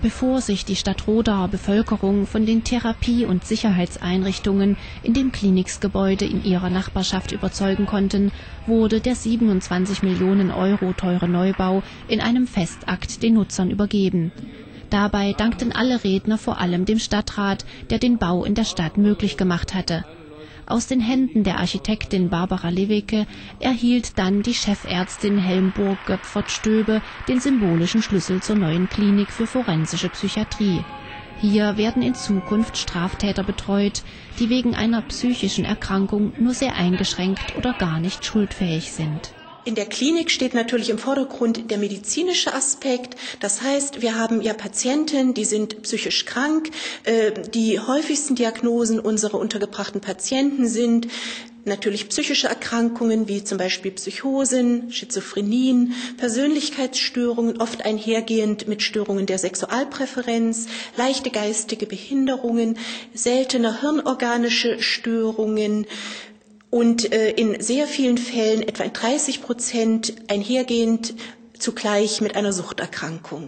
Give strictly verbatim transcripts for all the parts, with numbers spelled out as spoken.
Bevor sich die Stadtrodaer Bevölkerung von den Therapie- und Sicherheitseinrichtungen in dem Kliniksgebäude in ihrer Nachbarschaft überzeugen konnten, wurde der siebenundzwanzig Millionen Euro teure Neubau in einem Festakt den Nutzern übergeben. Dabei dankten alle Redner vor allem dem Stadtrat, der den Bau in der Stadt möglich gemacht hatte. Aus den Händen der Architektin Barbara Lewicke erhielt dann die Chefärztin Helmburg-Göpfert-Stöbe den symbolischen Schlüssel zur neuen Klinik für forensische Psychiatrie. Hier werden in Zukunft Straftäter betreut, die wegen einer psychischen Erkrankung nur sehr eingeschränkt oder gar nicht schuldfähig sind. In der Klinik steht natürlich im Vordergrund der medizinische Aspekt. Das heißt, wir haben ja Patienten, die sind psychisch krank. Die häufigsten Diagnosen unserer untergebrachten Patienten sind natürlich psychische Erkrankungen wie zum Beispiel Psychosen, Schizophrenien, Persönlichkeitsstörungen, oft einhergehend mit Störungen der Sexualpräferenz, leichte geistige Behinderungen, seltene hirnorganische Störungen. Und äh, in sehr vielen Fällen, etwa in dreißig Prozent, einhergehend zugleich mit einer Suchterkrankung.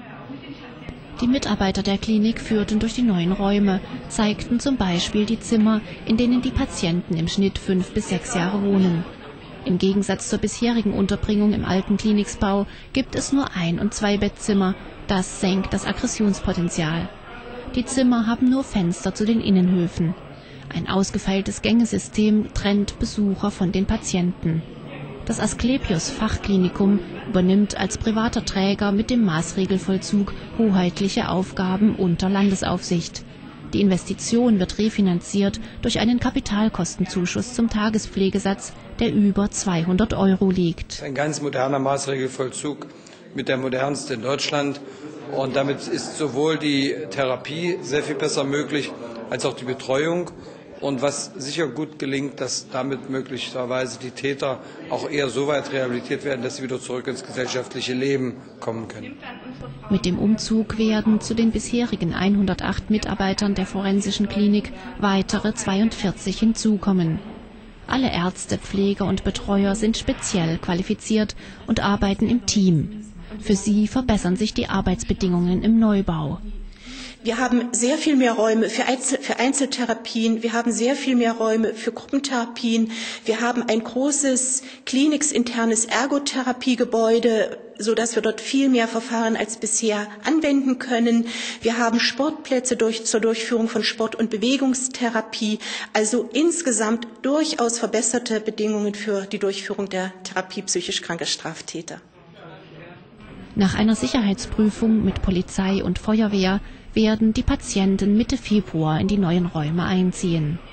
Die Mitarbeiter der Klinik führten durch die neuen Räume, zeigten zum Beispiel die Zimmer, in denen die Patienten im Schnitt fünf bis sechs Jahre wohnen. Im Gegensatz zur bisherigen Unterbringung im alten Kliniksbau gibt es nur Ein- und Zwei-Bettzimmer. Das senkt das Aggressionspotenzial. Die Zimmer haben nur Fenster zu den Innenhöfen. Ein ausgefeiltes Gängesystem trennt Besucher von den Patienten. Das Asklepios Fachklinikum übernimmt als privater Träger mit dem Maßregelvollzug hoheitliche Aufgaben unter Landesaufsicht. Die Investition wird refinanziert durch einen Kapitalkostenzuschuss zum Tagespflegesatz, der über zweihundert Euro liegt. Ein ganz moderner Maßregelvollzug, mit der modernste in Deutschland. Und damit ist sowohl die Therapie sehr viel besser möglich, als auch die Betreuung. Und was sicher gut gelingt, dass damit möglicherweise die Täter auch eher so weit rehabilitiert werden, dass sie wieder zurück ins gesellschaftliche Leben kommen können. Mit dem Umzug werden zu den bisherigen hundertacht Mitarbeitern der forensischen Klinik weitere zweiundvierzig hinzukommen. Alle Ärzte, Pfleger und Betreuer sind speziell qualifiziert und arbeiten im Team. Für sie verbessern sich die Arbeitsbedingungen im Neubau. Wir haben sehr viel mehr Räume für Einzeltherapien, wir haben sehr viel mehr Räume für Gruppentherapien, wir haben ein großes kliniksinternes Ergotherapiegebäude, sodass wir dort viel mehr Verfahren als bisher anwenden können. Wir haben Sportplätze durch, zur Durchführung von Sport- und Bewegungstherapie, also insgesamt durchaus verbesserte Bedingungen für die Durchführung der Therapie psychisch kranker Straftäter. Nach einer Sicherheitsprüfung mit Polizei und Feuerwehr werden die Patienten Mitte Februar in die neuen Räume einziehen.